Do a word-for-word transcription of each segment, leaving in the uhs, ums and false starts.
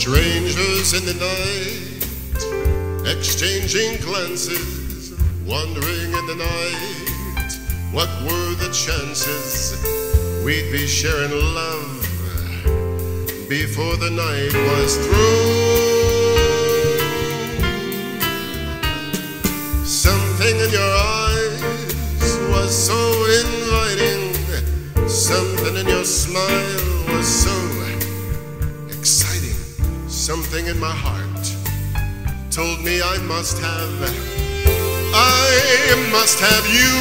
strangers in the night, exchanging glances, wandering in the night. What were the chances we'd be sharing love before the night was through? Something in your eyes was so inviting, something in your smile was so exciting. Something in my heart told me I must have, I must have you.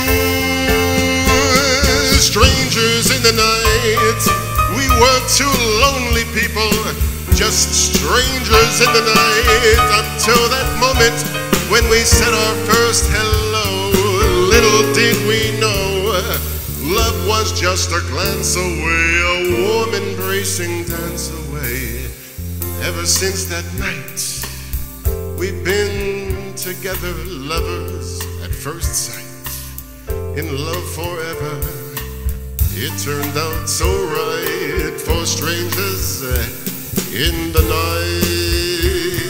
Strangers in the night, we were two lonely people, just strangers in the night, until that moment when we said our first hello. Little did we know, love was just a glance away, a warm embracing dance away. Ever since that night, we've been together, lovers at first sight, in love forever. It turned out so right for strangers in the night.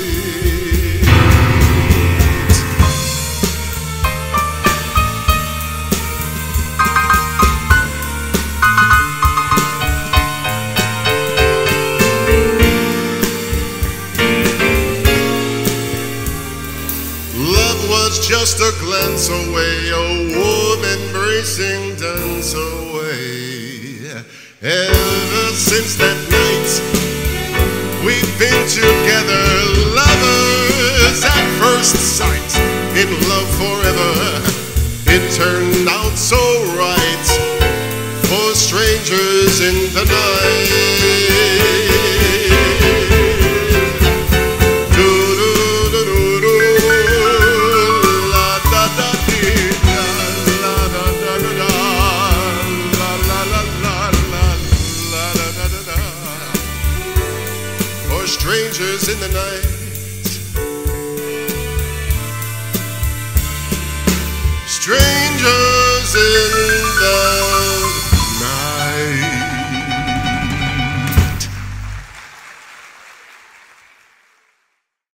Just a glance away, a warm embracing dance away. Ever since that night, we've been together, lovers at first sight, in love forever. It turned out so right for strangers in the night. Strangers in the night, strangers.